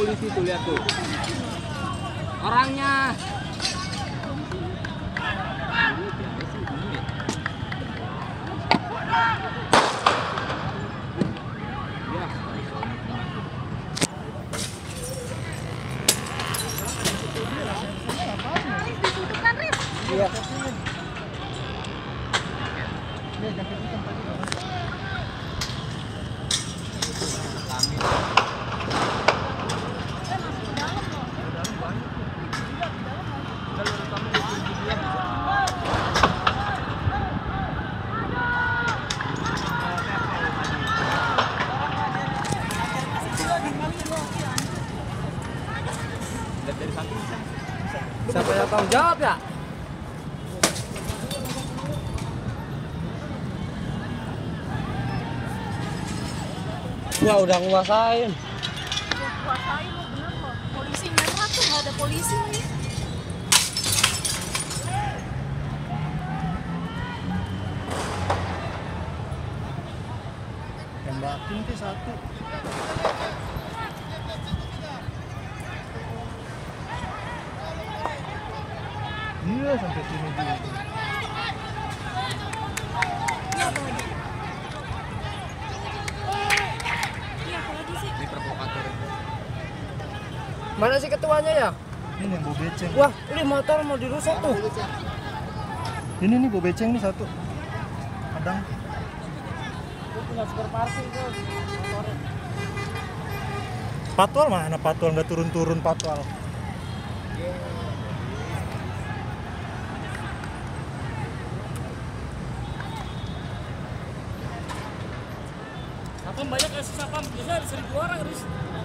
polisi tuh, lihat tuh. Orangnya. Iya. Siapa yang tanggung jawab ya? Wah, udah nguasain. Kuasain lo bener kok. Polisi merah tuh nggak ada polisi nih. Tembakin ke satu. Iya, sampai sini juga. Ini apa lagi? Ini apa lagi sih? Ini provokator. Mana sih ketuanya ya? Ini yang bawa beceng. Wah, ini motor mau dirusak tuh. Ini nih bawa beceng nih satu. Kadang. Itu punya super parking tuh. Motornya. Patwal mana? Patwal nggak turun-turun patwal. Sapam banyak ya, sapam biasanya ada 1.000 orang harus.